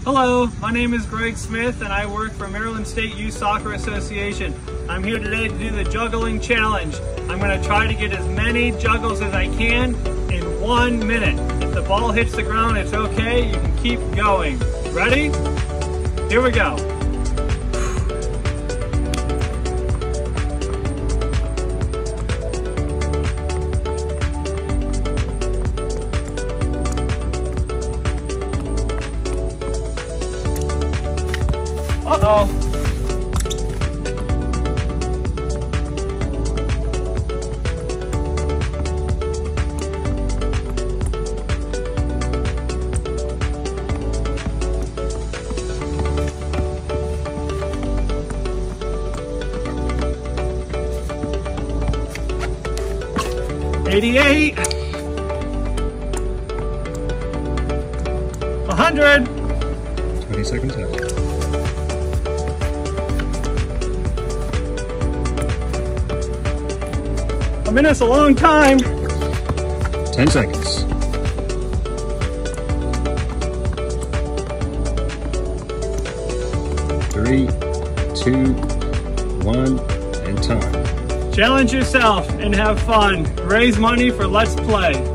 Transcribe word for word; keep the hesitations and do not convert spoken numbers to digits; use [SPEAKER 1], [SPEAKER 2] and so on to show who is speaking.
[SPEAKER 1] Hello, my name is Greg Smith and I work for Maryland State Youth Soccer Association. I'm here today to do the juggling challenge. I'm going to try to get as many juggles as I can in one minute. If the ball hits the ground, it's okay. You can keep going. Ready? Here we go. Uh-oh. eighty-eight. one hundred.
[SPEAKER 2] twenty seconds left.
[SPEAKER 1] A minute's a long time.
[SPEAKER 2] ten seconds. Three, two, one, and time.
[SPEAKER 1] Challenge yourself and have fun. Raise money for Let's Play.